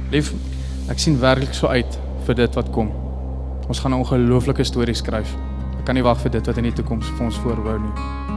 Lief, ek sien werklik so uit vir dit wat kom. Ons gaan 'n ongelooflike storie skryf. Ek kan nie wag vir dit wat in die toekoms vir ons voorbou nie.